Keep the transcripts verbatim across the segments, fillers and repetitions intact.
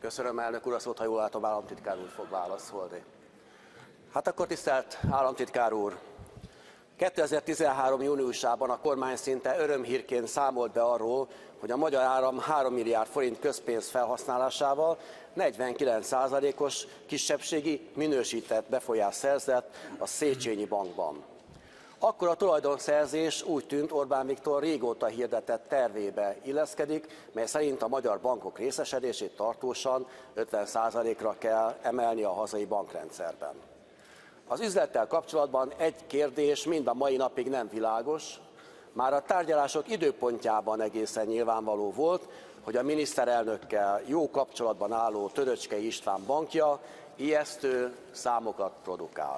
Köszönöm, elnök úr, a szót, ha jól látom, államtitkár úr fog válaszolni. Hát akkor tisztelt államtitkár úr, kétezer-tizenhárom. júniusában a kormány szinte örömhírként számolt be arról, hogy a Magyar Áram három milliárd forint közpénz felhasználásával negyvenkilenc százalékos kisebbségi minősített befolyást szerzett a Széchenyi Bankban. Akkor a tulajdonszerzés úgy tűnt, Orbán Viktor régóta hirdetett tervébe illeszkedik, mely szerint a magyar bankok részesedését tartósan ötven százalékra kell emelni a hazai bankrendszerben. Az üzlettel kapcsolatban egy kérdés mind a mai napig nem világos. Már a tárgyalások időpontjában egészen nyilvánvaló volt, hogy a miniszterelnökkel jó kapcsolatban álló Töröcskei István bankja ijesztő számokat produkál.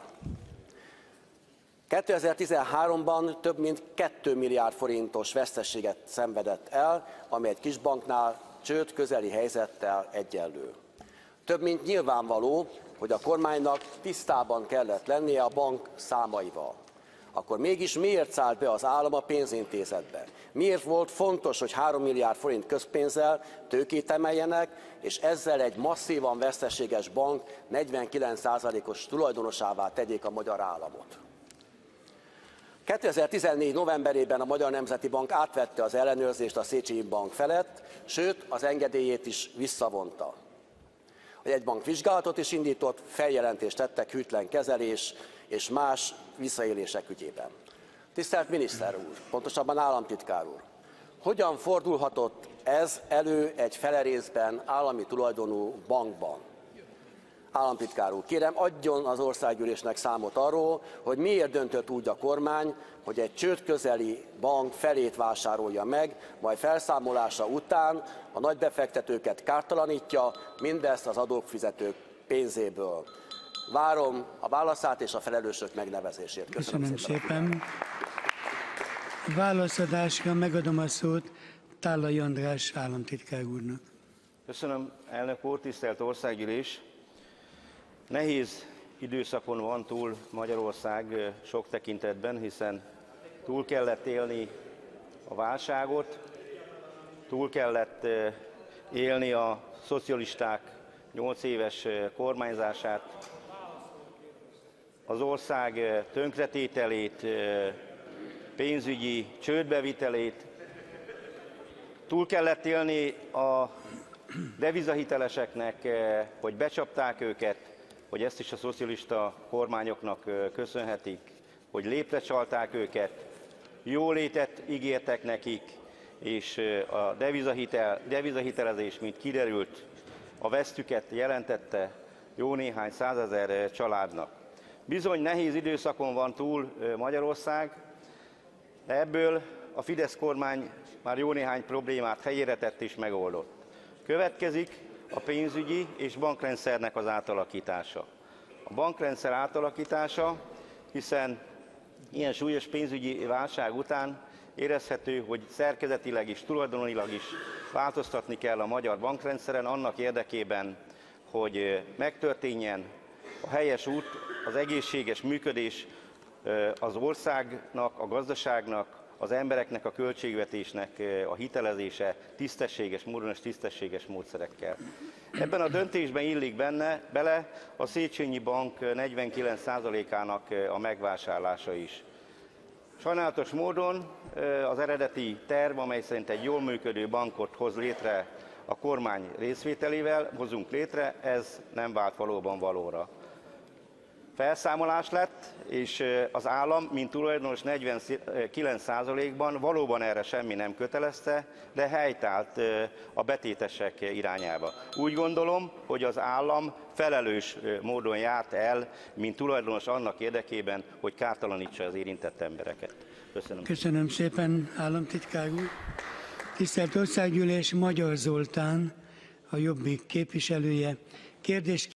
kétezer-tizenháromban több mint két milliárd forintos veszteséget szenvedett el, ami egy kisbanknál csőd közeli helyzettel egyenlő. Több mint nyilvánvaló, hogy a kormánynak tisztában kellett lennie a bank számaival. Akkor mégis miért szállt be az állam a pénzintézetbe? Miért volt fontos, hogy három milliárd forint közpénzzel tőkét emeljenek, és ezzel egy masszívan veszteséges bank negyvenkilenc százalékos tulajdonosává tegyék a magyar államot? kétezer-tizennégy. novemberében a Magyar Nemzeti Bank átvette az ellenőrzést a Széchenyi Bank felett, sőt az engedélyét is visszavonta. A jegybank vizsgálatot is indított, feljelentést tettek hűtlen kezelés és más visszaélések ügyében. Tisztelt miniszter úr, pontosabban államtitkár úr, hogyan fordulhatott ez elő egy fele részben állami tulajdonú bankban? Államtitkár úr, kérem, adjon az országgyűlésnek számot arról, hogy miért döntött úgy a kormány, hogy egy csőd közeli bank felét vásárolja meg, majd felszámolása után a nagybefektetőket kártalanítja, mindezt az adófizetők pénzéből. Várom a válaszát és a felelősök megnevezését. Köszönöm, Köszönöm szépen. szépen. Válaszadásra megadom a szót Tállai András államtitkár úrnak. Köszönöm, elnök úr, tisztelt országgyűlés! Nehéz időszakon van túl Magyarország sok tekintetben, hiszen túl kellett élni a válságot, túl kellett élni a szocialisták nyolc éves kormányzását, az ország tönkretételét, pénzügyi csődbevitelét, túl kellett élni a devizahiteleseknek, hogy becsapták őket, hogy ezt is a szocialista kormányoknak köszönhetik, hogy léprecsalták őket, jólétet ígértek nekik, és a devizahitel, devizahitelezés, mint kiderült, a vesztüket jelentette jó néhány százezer családnak. Bizony nehéz időszakon van túl Magyarország, de ebből a Fidesz kormány már jó néhány problémát helyére tett és megoldott. Következik a pénzügyi és bankrendszernek az átalakítása. A bankrendszer átalakítása, hiszen ilyen súlyos pénzügyi válság után érezhető, hogy szerkezetileg és tulajdonilag is változtatni kell a magyar bankrendszeren annak érdekében, hogy megtörténjen a helyes út, az egészséges működés az országnak, a gazdaságnak, az embereknek, a költségvetésnek a hitelezése tisztességes módon és tisztességes módszerekkel. Ebben a döntésben illik benne, bele a Széchenyi Bank negyvenkilenc százalékának a megvásárlása is. Sajnálatos módon az eredeti terv, amely szerint egy jól működő bankot hoz létre a kormány részvételével, hozunk létre, ez nem vált valóban valóra. Felszámolás lett, és az állam, mint tulajdonos negyvenkilenc százalékban valóban erre semmi nem kötelezte, de helytált a betétesek irányába. Úgy gondolom, hogy az állam felelős módon járt el, mint tulajdonos annak érdekében, hogy kártalanítsa az érintett embereket. Köszönöm. Köszönöm szépen, államtitkár úr. Tisztelt Országgyűlés, Magyar Zoltán, a Jobbik képviselője. Kérdés